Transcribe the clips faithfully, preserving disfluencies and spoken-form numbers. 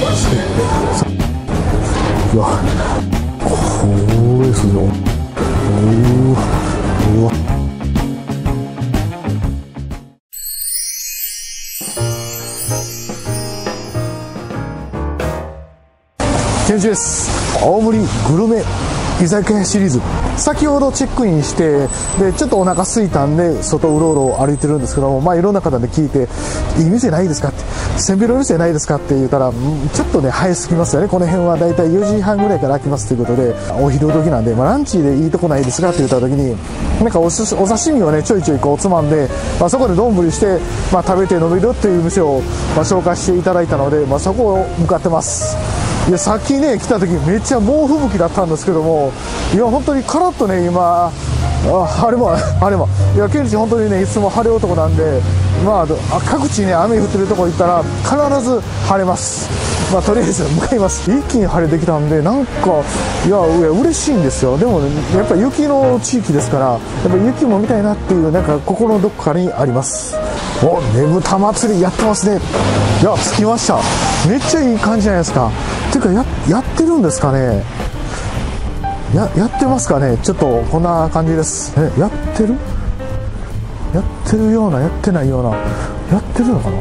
うわ、これすごい。うわ、うわ。ケンジです。青森グルメ居酒屋シリーズ、先ほどチェックインして、でちょっとお腹空いたんで外うろうろ歩いてるんですけども、まあいろんな方で聞いて、いい店ないですかって、せんべろ店ないですかって言ったら、ちょっとね早すぎますよね。この辺はだいたいよじはんぐらいから開きますということで、お昼時なんで、まあ、ランチでいいとこないですかって言った時に、なんか お, お刺身をねちょいちょいこうつまんで、まあ、そこで丼して、まあ、食べて飲めるっていう店を、まあ、紹介していただいたので、まあ、そこを向かってます。いや、さっきね来た時めっちゃ猛吹雪だったんですけども、いや本当にカラッとね今、あ晴れも晴れもいや、ケンジ本当にねいつも晴れ男なんで、まあ各地ね雨降ってるとこ行ったら必ず晴れます。まあとりあえず向かいます。一気に晴れてきたんで、なんかいやいや嬉しいんですよ。でも、ね、やっぱ雪の地域ですから、やっぱ雪も見たいなっていうなんか心のどこかにあります。お、ねぶた祭りやってますね。いや着きました。めっちゃいい感じじゃないですか。ていうか や, やってるんですかね。や, やってますかね。ちょっとこんな感じです。えやってるやってるようなやってないような、やってるのかな。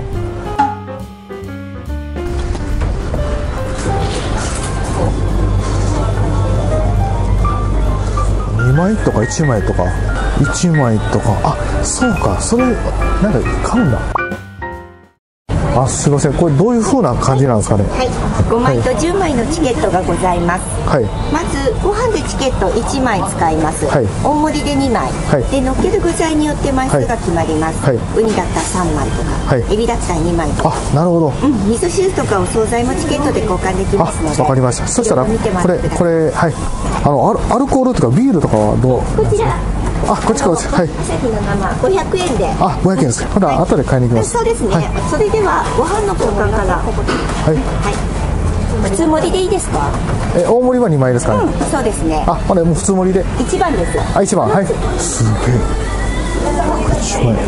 にまいとかいちまいとかいちまいとか、あそうか、それなんか買うんだ。あ、すいません、これどういう風な感じなんですかね。 はい、ごまいとじゅうまいのチケットがございます。はい、まずご飯でチケットいちまい使います。はい、大盛りでにまい、はい、で乗っける具材によって枚数が決まります。はい、ウニだったらさんまいとか、はい、エビだったらにまいとか。あ、なるほど。うん、味噌汁とかお惣菜もチケットで交換できますので。わかりました。そしたらこれこれはい、あのアルコールとかビールとかはどう。こちら。あ、こっちこっち、はい。朝日の生ごひゃくえんで。あ、ごひゃくえんですか。まだ後で買いに行きます。そうですね。それではご飯の交換から。はい。はい。普通盛りでいいですか。 え、大盛りはにまいですかね。 そうですね。 あ、これもう普通盛りで。一番です。あ、一番、はい。すげえ。一枚。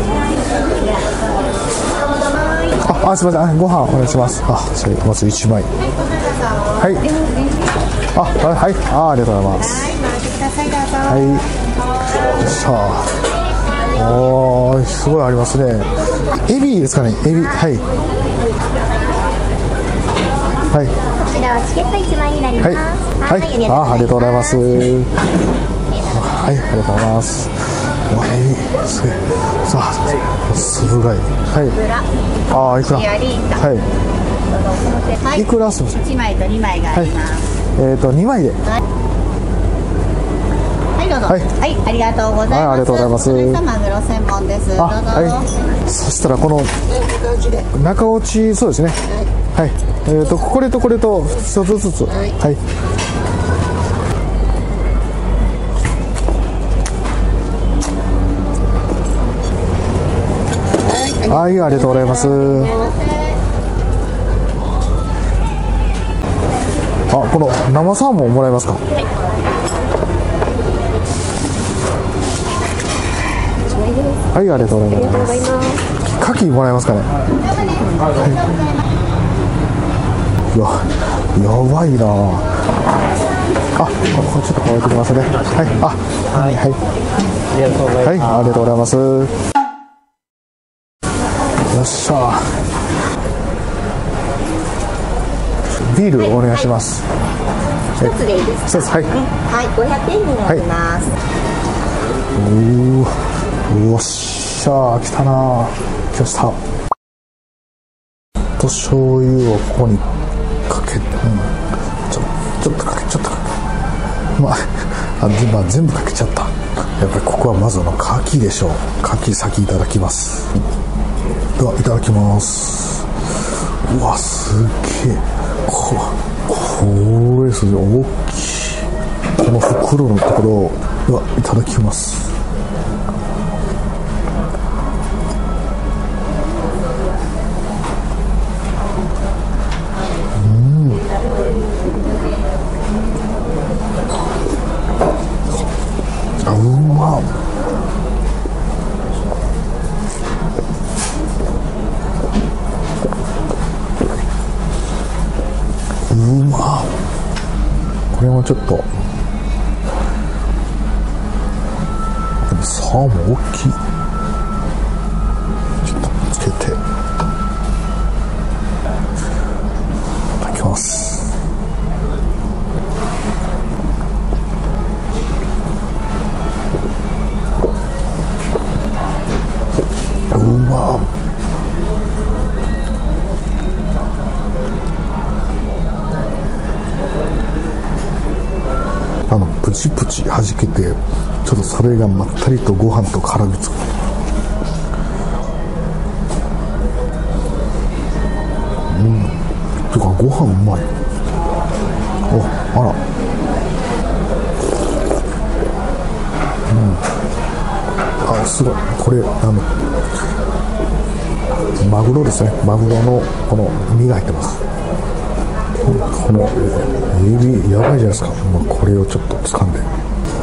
あ、あ、すみません、ご飯お願いします。あ、それまず一枚。はい。あ、はい、あ、ありがとうございます。はい。さあ、おー、すごいありますね。エビですかね、エビ、はい。はい。 こちらはチケットいちまいになります。 はい。はい、あ、ありがとうございます。はい、ありがとうございます。おい、すごい。さあ、すごい。はい。ああ、いくら。はい。いくらすみません。 いちまいとにまいがあります。 はい、えっと、にまいで。 はい、はい、ありがとうございます。はい、 ありがとうございます。 マグロ専門です。どうぞ。 はい。そしたらこの中落ち、そうですね。はい。えっとこれとこれと一つずつ。はい。はい、ありがとうございます。あ、この生サーモンもらえますか。はい、ありがとうございます。牡蠣もらえますかね。はい、うわ、やばいなあ。これちょっと変えてきますね。はい、あ、はい、はい、はい、ありがとうございます。よっしゃ。ビールお願いします。 一つでいいですか。 はい、 はい、ごひゃくえんになります。 おお、よっしゃー、来たなー、来ました。と醤油をここにかけて、うん、ちょちょっとかけちょっとかけ、まあ、あで、まあ、全部かけちゃった。やっぱりここはまずの牡蠣でしょう。牡蠣先いただきます。ではいただきます。うわ、すげえ、ここれすげえ大きい。この袋のところではいただきます。 うまっ。これもちょっとでもサーモン大きい。ちょっとつけていただきます。うまっ。あのプチプチ弾けて、ちょっとそれがまったりとご飯と絡みつく。うん、てかご飯うまい。お、あら、うん、あ、すごい。これあのマグロですね。マグロのこの身が入ってます。このエビやばいじゃないですか。もうこれをちょっと掴んで、うん、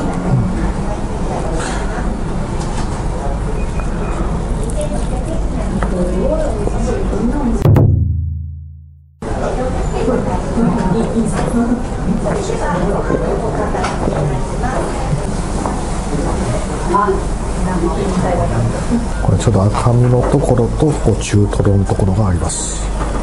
これちょっと赤身のところとこう中トロのところがあります。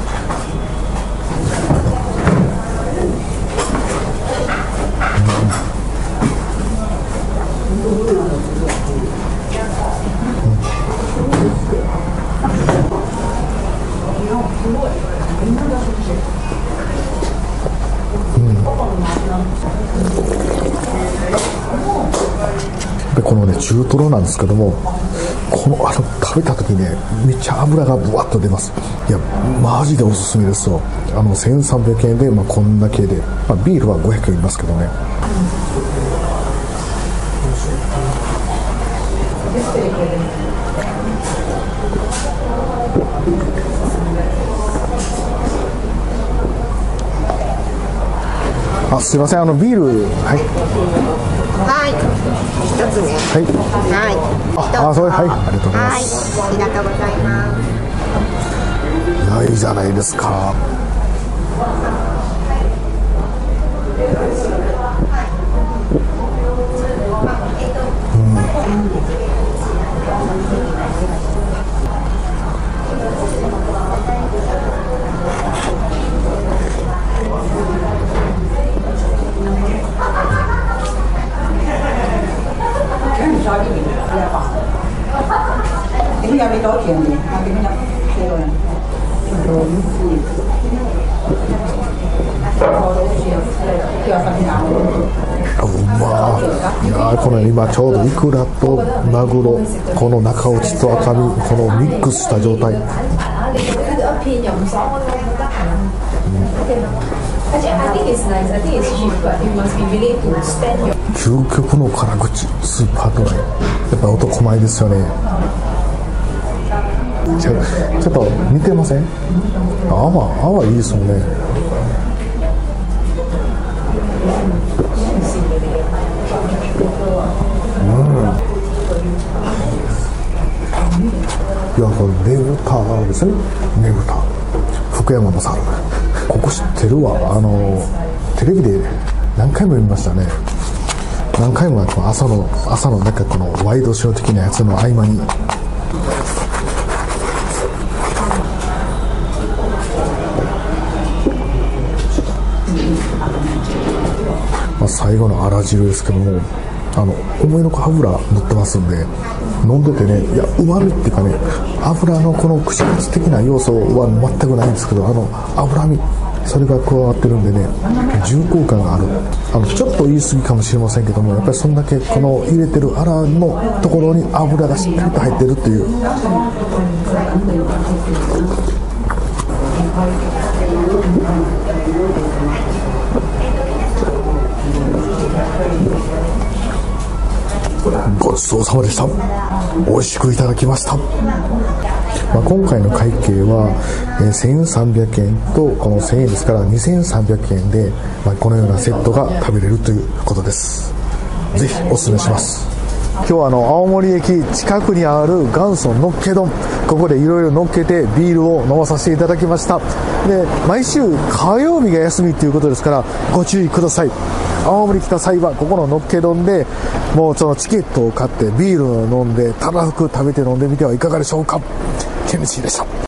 でこのね中トロなんですけども、このあの食べた時ね、めっちゃ脂がぶわっと出ます。いやマジでおすすめですよ。あのせんさんびゃくえんで、まあ、こんだけで、まあ、ビールはごひゃくえんいますけどね。あ、すいません、あのビール、はいはい、一つね。 はい。 はい。 あ、あ、それ、はい、ありがとうございます。 はい、ありがとうございます。 いや、いいじゃないですか。うん。うまい。いやこの今ちょうどイクラとマグロ、この中落ちと赤身、このミックスした状態。うん、究極の辛口スーパードライ。やっぱ男前ですよね。ちょ、ちょっと似てません？泡、泡いいですもんね。うん。いや、これねぶたですね。ねぶた。福山雅治。ここ知ってるわ。あのテレビで何回も見ましたね。何回も朝の朝のなんかこのワイドショー的なやつの合間に。まあ、最後のあら汁ですけども、あの思いのほか油塗ってますんで、飲んでてね、いやうまみっていうかね、油のこの串カツ的な要素は全くないんですけど、あの脂身、それが加わってるんでね、重厚感がある。あのちょっと言い過ぎかもしれませんけども、やっぱりそんだけこの入れてるあらのところに油がしっかりと入ってるっていう。ごちそうさまでした。美味しくいただきました。まあ、今回の会計は、えー、せんさんびゃくえんとこのせんえんですからにせんさんびゃくえんで、まあ、このようなセットが食べれるということです。ぜひおすすめします。 今日はあの青森駅近くにある元祖のっけ丼、ここでいろいろのっけてビールを飲まさせていただきました。で、毎週火曜日が休みということですからご注意ください。青森来た際はここののっけ丼でもうそのチケットを買ってビールを飲んでたらふく食べて飲んでみてはいかがでしょうか。ケムチでした。